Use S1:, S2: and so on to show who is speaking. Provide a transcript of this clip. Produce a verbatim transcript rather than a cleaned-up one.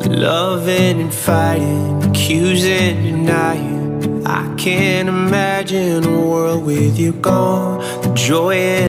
S1: Loving and fighting, accusing, denying. I can't imagine a world with you gone. The joy in